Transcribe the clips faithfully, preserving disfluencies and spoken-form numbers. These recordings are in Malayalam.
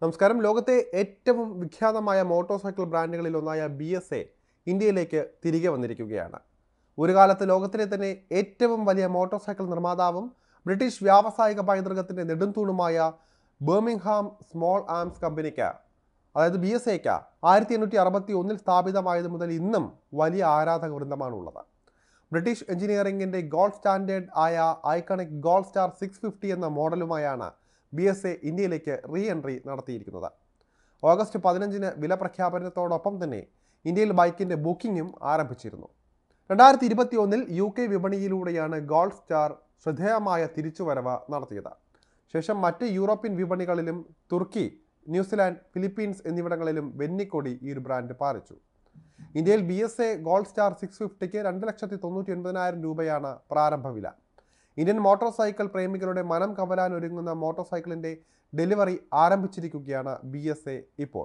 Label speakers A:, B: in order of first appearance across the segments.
A: നമസ്കാരം. ലോകത്തെ ഏറ്റവും വിഖ്യാതമായ മോട്ടോർ ബ്രാൻഡുകളിൽ ഒന്നായ ബി എസ് എ ഇന്ത്യയിലേക്ക് തിരികെ വന്നിരിക്കുകയാണ്. ഒരു കാലത്ത് ലോകത്തിലെ തന്നെ ഏറ്റവും വലിയ മോട്ടോർ സൈക്കിൾ നിർമ്മാതാവും ബ്രിട്ടീഷ് വ്യാവസായിക പൈതൃകത്തിന്റെ നെടുംതൂണുമായ ബർമിംഗ്ഹാം സ്മോൾ ആംസ് കമ്പനിക്ക്, അതായത് ബി എസ് എക്ക് ആയിരത്തി എണ്ണൂറ്റി അറുപത്തി ഒന്നിൽ സ്ഥാപിതമായത് മുതൽ ഇന്നും വലിയ ആരാധക വൃന്ദമാണുള്ളത്. ബ്രിട്ടീഷ് എഞ്ചിനീയറിംഗിന്റെ ഗോൾഡ് സ്റ്റാൻഡേർഡ് ആയ iconic Gold Star six fifty എന്ന മോഡലുമായാണ് ബി എസ് എ ഇന്ത്യയിലേക്ക് റീ എൻട്രി നടത്തിയിരിക്കുന്നത്. ഓഗസ്റ്റ് പതിനഞ്ചിന് വില പ്രഖ്യാപനത്തോടൊപ്പം തന്നെ ഇന്ത്യയിൽ ബൈക്കിന്റെ ബുക്കിംഗും ആരംഭിച്ചിരുന്നു. രണ്ടായിരത്തി ഇരുപത്തി ഒന്നിൽ യു കെ വിപണിയിലൂടെയാണ് ഗോൾഡ് സ്റ്റാർ ശ്രദ്ധേയമായ തിരിച്ചുവരവ് നടത്തിയത്. ശേഷം മറ്റ് യൂറോപ്യൻ വിപണികളിലും തുർക്കി, ന്യൂസിലാൻഡ്, ഫിലിപ്പീൻസ് എന്നിവിടങ്ങളിലും വെന്നിക്കൊടി ഈ ഒരു ബ്രാൻഡ് പാലിച്ചു. ഇന്ത്യയിൽ B S A Gold Star six ഫിഫ്റ്റിക്ക് രണ്ട് ലക്ഷത്തി തൊണ്ണൂറ്റി ഒൻപതിനായിരം രൂപയാണ് പ്രാരംഭ വില. ഇന്ത്യൻ മോട്ടോർ സൈക്കിൾ പ്രേമികളുടെ മനം കവരാൻ ഒരുങ്ങുന്ന മോട്ടോർ സൈക്കിളിന്റെ ഡെലിവറി ആരംഭിച്ചിരിക്കുകയാണ് ബി എസ് എ ഇപ്പോൾ.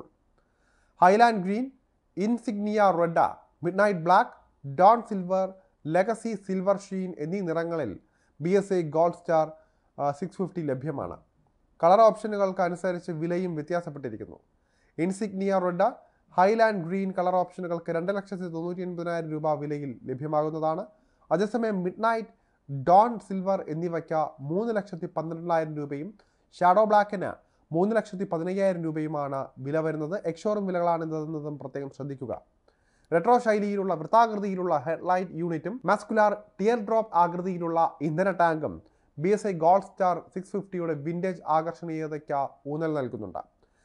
A: Highland Green, Insignia Red, Midnight Black, Dawn Silver, Legacy Silver Sheen എന്നീ നിറങ്ങളിൽ B S A Gold Star six fifty ലഭ്യമാണ്. കളർ ഓപ്ഷനുകൾക്ക് അനുസരിച്ച് വിലയും വ്യത്യാസപ്പെട്ടിരിക്കുന്നു. Insignia Red, Highland Green colour ഓപ്ഷനുകൾക്ക് രണ്ട് ലക്ഷത്തി തൊണ്ണൂറ്റി ഒൻപതിനായിരം രൂപ വിലയിൽ ലഭ്യമാകുന്നതാണ്. അതേസമയം മിഡ് നൈറ്റ്, ഡോൺ സിൽവർ എന്നിവയ്ക്ക് മൂന്ന് ലക്ഷത്തി പന്ത്രണ്ടായിരം രൂപയും ഷാഡോ ബ്ലാക്കിന് മൂന്ന് ലക്ഷത്തി പതിനയ്യായിരം രൂപയുമാണ് വില വരുന്നത്. എക്സ്ഷോറും വിലകളാണ് ഇതെന്നതും പ്രത്യേകം ശ്രദ്ധിക്കുക. റെട്രോ ശൈലിയിലുള്ള വൃത്താകൃതിയിലുള്ള ഹെഡ്ലൈറ്റ് യൂണിറ്റും മസ്കുലാർ ടിയർ ഡ്രോപ്പ് ആകൃതിയിലുള്ള ഇന്ധന ടാങ്കും B S I Gold Star six ഫിഫ്റ്റിയുടെ വിൻറ്റേജ് ആകർഷണീയതയ്ക്ക് ഊന്നൽ നൽകുന്നുണ്ട്.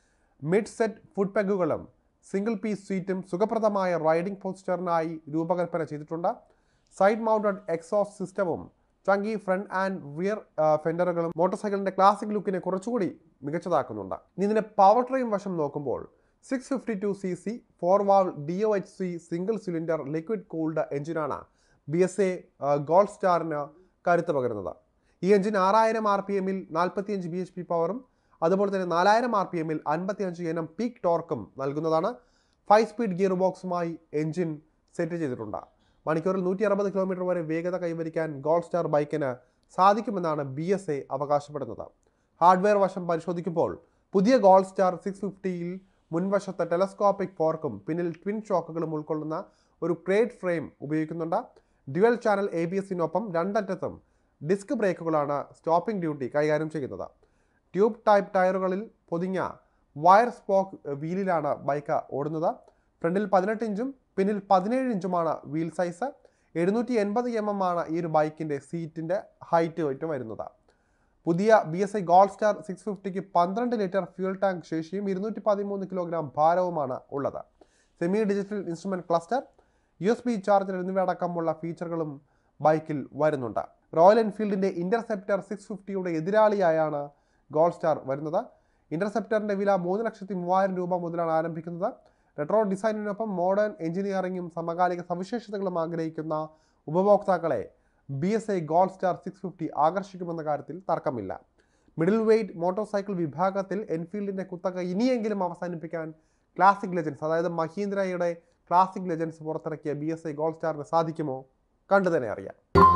A: മിഡ് സെറ്റ് ഫുഡ് പെഗുകളും സിംഗിൾ പീസ് സീറ്റും സുഖപ്രദമായ റൈഡിംഗ് പോസ്റ്ററിനായി രൂപകൽപ്പന ചെയ്തിട്ടുണ്ട്. സൈഡ് മൗണ്ടഡ് എക്സോസ്റ്റ് സിസ്റ്റവും ചങ്കി ഫ്രണ്ട് ആൻഡ് റിയർ ഫെൻഡറുകളും മോട്ടോർ സൈക്കിളിന്റെ ക്ലാസിക് ലുക്കിനെ കുറച്ചുകൂടി മികച്ചതാക്കുന്നുണ്ട്. ഇനി ഇതിന്റെ പവർ ട്രെയിൻ വശം നോക്കുമ്പോൾ six fifty two C C four valve D O H C single cylinder liquid cooled എഞ്ചിനാണ് ബി എസ് എ ഗോൾഡ് സ്റ്റാറിന് കരുത്ത് പകരുന്നത്. ഈ എഞ്ചിൻ ആറായിരം ആർ പി എമ്മിൽ നാൽപ്പത്തിയഞ്ച് ബി എച്ച് പി പവറും അതുപോലെ തന്നെ നാലായിരം ആർ പി എമ്മിൽ അൻപത്തിയഞ്ച് എൻ എം പീക്ക് ടോർക്കും നൽകുന്നതാണ്. ഫൈവ് സ്പീഡ് ഗിയർ ബോക്സുമായി എഞ്ചിൻ സെറ്റ് ചെയ്തിട്ടുണ്ട്. മണിക്കൂറിൽ നൂറ്റി അറുപത് കിലോമീറ്റർ വരെ വേഗത കൈവരിക്കാൻ ഗോൾഡ് സ്റ്റാർ ബൈക്കിന് സാധിക്കുമെന്നാണ് ബി എസ് എ അവകാശപ്പെടുന്നത്. ഹാർഡ്വെയർ വശം പരിശോധിക്കുമ്പോൾ പുതിയ ഗോൾഡ് സ്റ്റാർ സിക്സ് ഫിഫ്റ്റിയിൽ മുൻവശത്ത് ടെലസ്കോപ്പിക് ഫോർക്കും പിന്നിൽ ട്വിൻ ഷോക്കുകളും ഉൾക്കൊള്ളുന്ന ഒരു ക്രേറ്റ് ഫ്രെയിം ഉപയോഗിക്കുന്നുണ്ട്. ഡ്യുവൽ ചാനൽ എ ബി എസിനൊപ്പം രണ്ടറ്റത്തും ഡിസ്ക് ബ്രേക്കുകളാണ് സ്റ്റോപ്പിംഗ് ഡ്യൂട്ടി കൈകാര്യം ചെയ്യുന്നത്. ട്യൂബ് ടൈപ്പ് ടയറുകളിൽ പൊതിഞ്ഞ വയർ സ്പോക്ക് വീലിലാണ് ബൈക്ക് ഓടുന്നത്. ഫ്രണ്ടിൽ പതിനെട്ട് ഇഞ്ചും പിന്നിൽ പതിനേഴ് ഇഞ്ചുമാണ് വീൽ സൈസ്. എഴുന്നൂറ്റി എൺപത് എം എം ആണ് ഈ ഒരു ബൈക്കിൻ്റെ സീറ്റിൻ്റെ ഹൈറ്റ് ആയിട്ട് വരുന്നത്. പുതിയ B S I Gold Star six ഫിഫ്റ്റിക്ക് പന്ത്രണ്ട് ലിറ്റർ ഫ്യൂൽ ടാങ്ക് ശേഷിയും ഇരുന്നൂറ്റി പതിമൂന്ന് കിലോഗ്രാം ഭാരവുമാണ് ഉള്ളത്. Semi digital instrument cluster, U S B charger എന്നിവയടക്കമുള്ള ഫീച്ചറുകളും ബൈക്കിൽ വരുന്നുണ്ട്. റോയൽ എൻഫീൽഡിന്റെ ഇന്റർസെപ്റ്റർ സിക്സ് ഫിഫ്റ്റിയുടെ എതിരാളിയായാണ് ഗോൾഡ് സ്റ്റാർ വരുന്നത്. ഇന്റർസെപ്റ്ററിന്റെ വില മൂന്ന് ലക്ഷത്തി മൂവായിരം രൂപ മുതലാണ് ആരംഭിക്കുന്നത്. റെട്രോ ഡിസൈനിനൊപ്പം മോഡേൺ എഞ്ചിനീയറിംഗും സമകാലിക സവിശേഷതകളും ആഗ്രഹിക്കുന്ന ഉപഭോക്താക്കളെ B S I Gold Star six fifty ആകർഷിക്കുമെന്ന കാര്യത്തിൽ തർക്കമില്ല. മിഡിൽ വെയ്റ്റ് മോട്ടോർ സൈക്കിൾ വിഭാഗത്തിൽ എൻഫീൽഡിന്റെ കുത്തക ഇനിയെങ്കിലും അവസാനിപ്പിക്കാൻ ക്ലാസിക് ലെജൻസ്, അതായത് മഹീന്ദ്രയുടെ ക്ലാസിക് ലെജൻസ് പുറത്തിറക്കിയ ബി എസ് ഐ ഗോൾഡ് സ്റ്റാറിന് സാധിക്കുമോ? കണ്ടു തന്നെ അറിയാം.